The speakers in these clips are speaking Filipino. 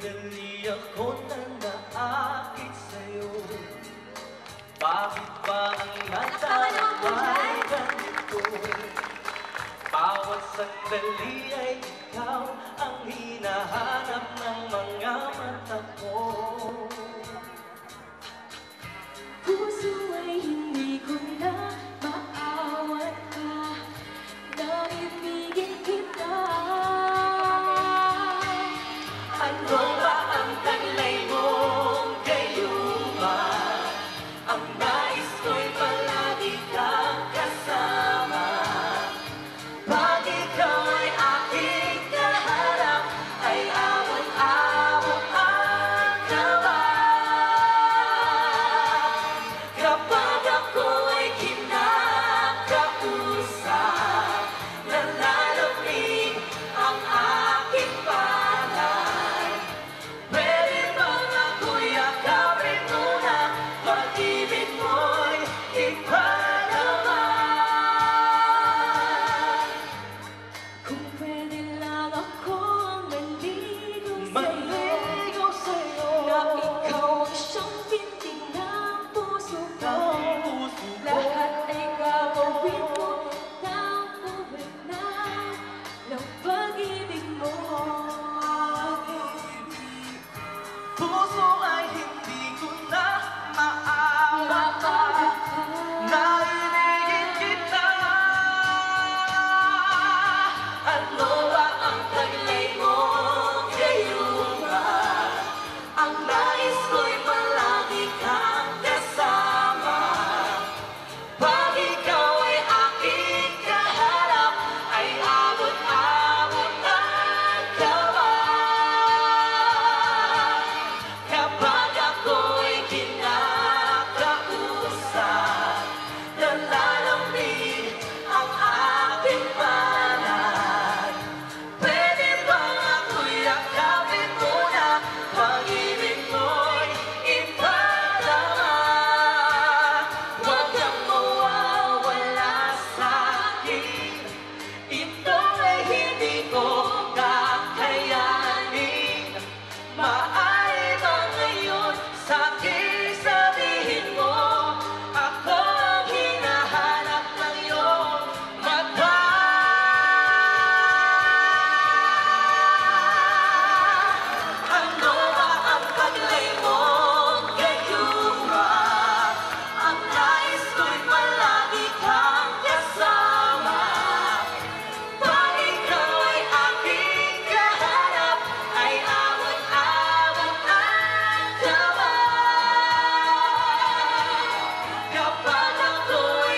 Finally ako na naakit sa'yo. Bakit ba ang natawa ay ganito? Bawat sandali ay ikaw ang hinahanap ng mga mata ko. Puso ay hindi ko na maawat ka, naibigin kita. Ano ba ang taglay mong gayuma? Ang nais ko'y palagi kang kasama. Pag ikaw ay aking kaharap, ay abot-abot ang gawa. Kapag ako ay kinakausap, nalalamig ang aking palad. Pwede bang ako'y yakapin muna, pag-ibig mo'y ipadama? Kung pwede lang akong maligo Maligo sa'yo, na ikaw ang siyang pintig ng puso ko. ang puso ko. Lahat ay gagawin mo nang uwi na ng pag-ibig mo. Puso ay hindi ko na maawat pa. Nailigin kita. Ano ba ang taglay mong gayuma? Ang nais ko'y palagi kang kasama. Pag ikaw ay aking kaharap, ay abot-abot ang gawa. Kapag ako'y kinakausap, nalalamig ang aking palad. Pwede bang ako'y yakapin muna, pag-ibig mo'y ipadama? Huwag kang mawawala sa'kin, ito ay hindi ko kakayanin. Maaari ba ngayon sa'kin sabihin mo, ako ang hinahanap ng iyong mata? Ano ba ang taglay mong gayuma? Ang nais ko'y palagi kang kasama. Pag ikaw ay aking kaharap, ay abot-abot ang gawa. Kapag ako'y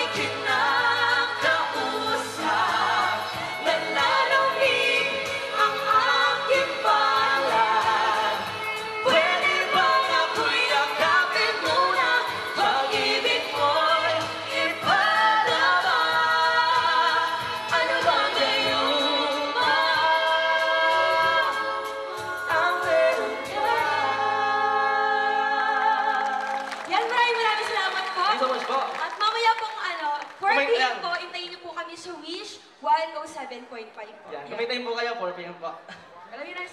kinakausap, nalalamig ang aking palad. Pwede bang ako'y yakapin muna, pag-ibig mo'y ipadama? Ano bang gayuma ang meron ka? Yan, maraming salamat po. Thank you so much po. At mamaya pong 4 Kumain p.m. lang. po, intayin niyo po kami sa Wish 107.5 po. Yan, kapit time po kayo, 4 p.m. po. Maraming